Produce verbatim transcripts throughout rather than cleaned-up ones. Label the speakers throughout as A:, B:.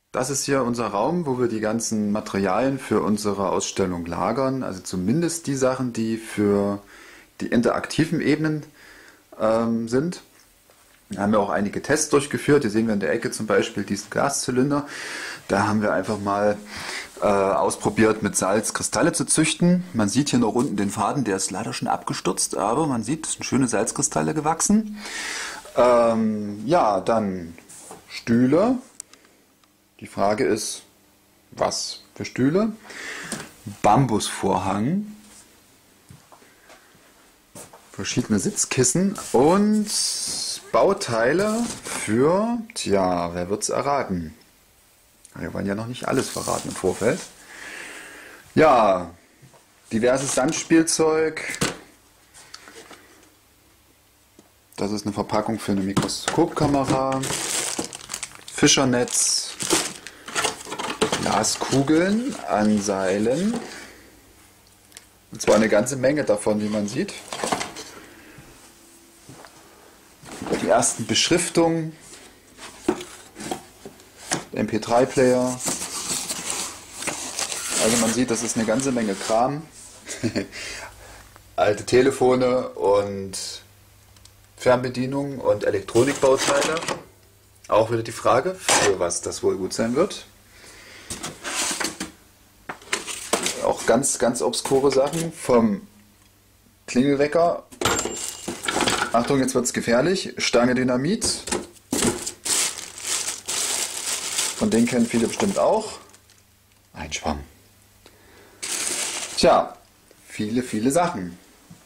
A: Das ist hier unser Raum, wo wir die ganzen Materialien für unsere Ausstellung lagern. Also zumindest die Sachen, die für die interaktiven Ebenen ähm, sind. Da haben wir auch einige Tests durchgeführt. Hier sehen wir in der Ecke zum Beispiel diesen Glaszylinder. Da haben wir einfach mal äh, ausprobiert, mit Salz Kristalle zu züchten. Man sieht hier noch unten den Faden, der ist leider schon abgestürzt, aber man sieht, es sind schöne Salzkristalle gewachsen. Ähm, ja, dann Stühle. Die Frage ist, was für Stühle? Bambusvorhang, verschiedene Sitzkissen und Bauteile für, tja, wer wird's erraten? Wir wollen ja noch nicht alles verraten im Vorfeld. Ja, diverses Sandspielzeug. Das ist eine Verpackung für eine Mikroskopkamera. Fischernetz. Glaskugeln an Seilen. Und zwar eine ganze Menge davon, wie man sieht. Die ersten Beschriftungen. M P drei Player. Also man sieht, das ist eine ganze Menge Kram. Alte Telefone und Fernbedienungen und Elektronikbauteile. Auch wieder die Frage, für was das wohl gut sein wird. Auch ganz, ganz obskure Sachen vom Klingelwecker. Achtung, jetzt wird es gefährlich. Stange Dynamit. Von denen kennen viele bestimmt auch. Ein Schwamm. Tja, viele, viele Sachen.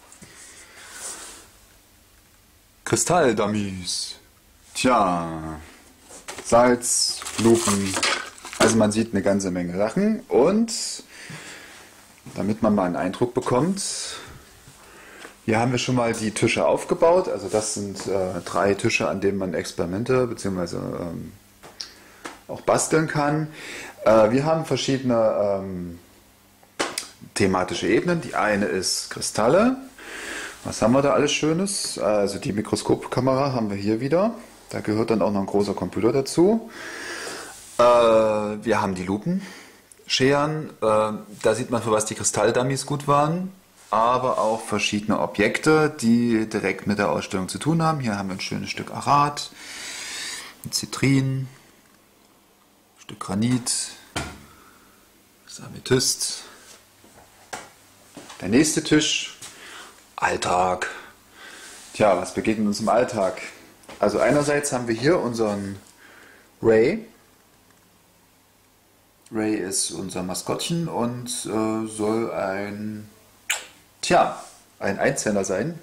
A: Kristalldummies. Tja, Salz, Lupen. Also man sieht eine ganze Menge Sachen. Und damit man mal einen Eindruck bekommt, hier haben wir schon mal die Tische aufgebaut. Also das sind äh, drei Tische, an denen man Experimente bzw. Ähm, auch basteln kann. Äh, wir haben verschiedene ähm, thematische Ebenen. Die eine ist Kristalle. Was haben wir da alles Schönes? Also die Mikroskopkamera haben wir hier wieder. Da gehört dann auch noch ein großer Computer dazu. Äh, wir haben die Lupen, Scheren. Äh, da sieht man, für was die Kristalldummies gut waren. Aber auch verschiedene Objekte, die direkt mit der Ausstellung zu tun haben. Hier haben wir ein schönes Stück Arat, ein Zitrin, ein Stück Granit, das Amethyst. Der nächste Tisch, Alltag. Tja, was begegnet uns im Alltag? Also einerseits haben wir hier unseren Ray. Ray ist unser Maskottchen und äh, soll ein, tja, ein Einzeller sein.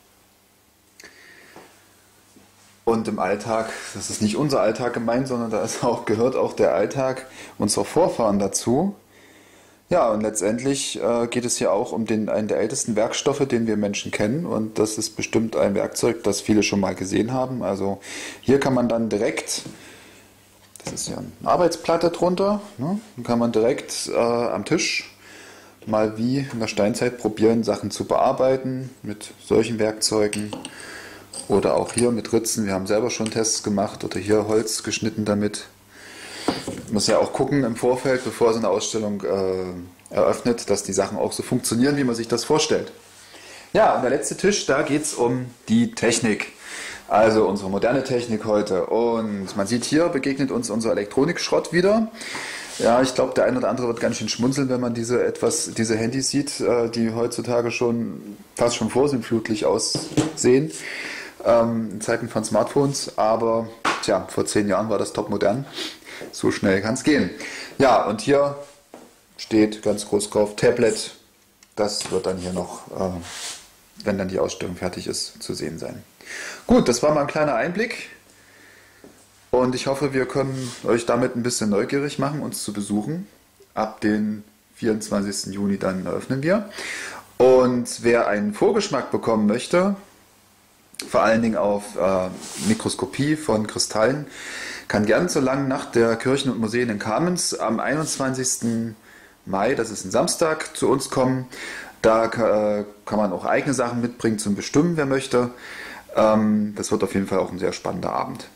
A: Und im Alltag, das ist nicht unser Alltag gemeint, sondern da ist auch, gehört auch der Alltag unserer Vorfahren dazu. Ja, und letztendlich äh, geht es hier auch um den, einen der ältesten Werkstoffe, den wir Menschen kennen. Und das ist bestimmt ein Werkzeug, das viele schon mal gesehen haben. Also hier kann man dann direkt, das ist ja eine Arbeitsplatte drunter, ne, dann kann man direkt äh, am Tisch mal wie in der Steinzeit probieren, Sachen zu bearbeiten mit solchen Werkzeugen. Oder auch hier mit Ritzen. Wir haben selber schon Tests gemacht oder hier Holz geschnitten damit. Man muss ja auch gucken im Vorfeld, bevor so eine Ausstellung äh, eröffnet, dass die Sachen auch so funktionieren, wie man sich das vorstellt. Ja, und der letzte Tisch, da geht es um die Technik. Also unsere moderne Technik heute. Und man sieht, hier begegnet uns unser Elektronikschrott wieder. Ja, ich glaube, der eine oder andere wird ganz schön schmunzeln, wenn man diese etwas, diese Handys sieht, äh, die heutzutage schon fast schon vorsinnflutlich aussehen. Ähm, in Zeiten von Smartphones. Aber tja, vor zehn Jahren war das top modern. So schnell kann es gehen. Ja, und hier steht ganz groß drauf Tablet. Das wird dann hier noch, äh, wenn dann die Ausstellung fertig ist, zu sehen sein. Gut, das war mal ein kleiner Einblick. Und ich hoffe, wir können euch damit ein bisschen neugierig machen, uns zu besuchen. Ab den vierundzwanzigsten Juni dann eröffnen wir. Und wer einen Vorgeschmack bekommen möchte, vor allen Dingen auf äh, Mikroskopie von Kristallen, kann gerne zur langen Nacht der Kirchen und Museen in Kamenz am einundzwanzigsten Mai, das ist ein Samstag, zu uns kommen. Da äh, kann man auch eigene Sachen mitbringen zum Bestimmen, wer möchte. Ähm, das wird auf jeden Fall auch ein sehr spannender Abend.